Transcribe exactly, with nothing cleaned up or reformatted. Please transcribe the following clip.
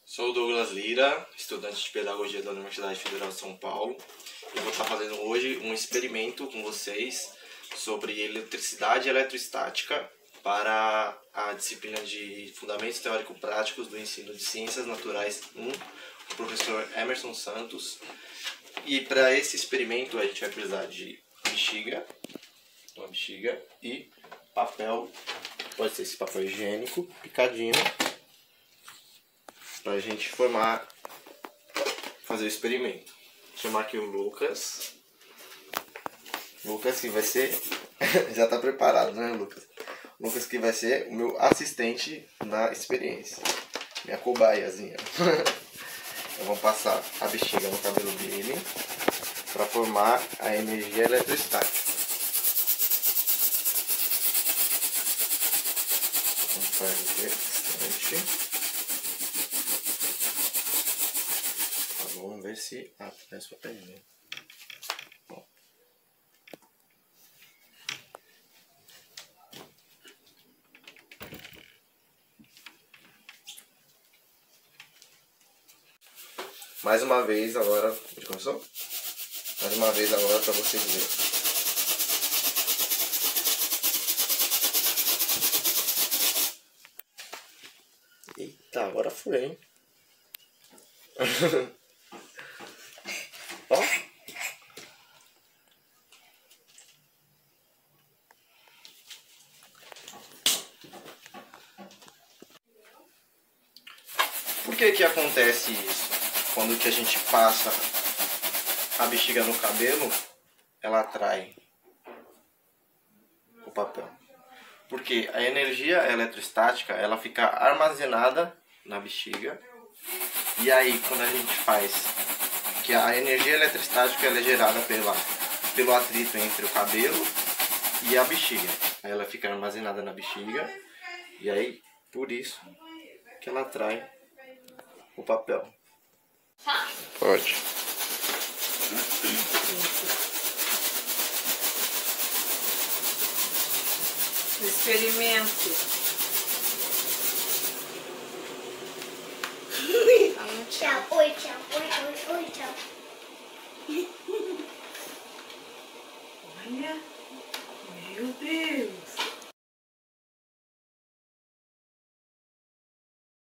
Sou o Douglas Lira, estudante de Pedagogia da Universidade Federal de São Paulo. Eu vou estar fazendo hoje um experimento com vocês sobre eletricidade e eletrostática para a disciplina de Fundamentos Teórico-Práticos do Ensino de Ciências Naturais um, do professor Emerson Santos. E para esse experimento a gente vai precisar de bexiga, uma bexiga e papel, pode ser esse papel higiênico, picadinho, para a gente formar, fazer o experimento. Vou chamar aqui o Lucas. Lucas que vai ser, já está preparado, né, Lucas? Lucas que vai ser o meu assistente na experiência, minha cobaiazinha. Eu vou passar a bexiga no cabelo dele para formar a energia eletrostática. Vamos fazer bastante. Vamos ver se... Ah, parece papel higiênico. Bom. Mais uma vez agora... Já começou? Mais uma vez agora para vocês verem. Eita, agora foi, hein? Ó. Por que que acontece isso? Quando que a gente passa a bexiga no cabelo, ela atrai o papel. Porque a energia eletrostática, ela fica armazenada na bexiga. E aí, quando a gente faz, que a energia eletrostática ela é gerada pela, pelo atrito entre o cabelo e a bexiga. Aí ela fica armazenada na bexiga. E aí, por isso que ela atrai o papel. Pode. Experimento. Tchau, oi, tchau, oi, oi, oi, tchau. Olha, meu Deus.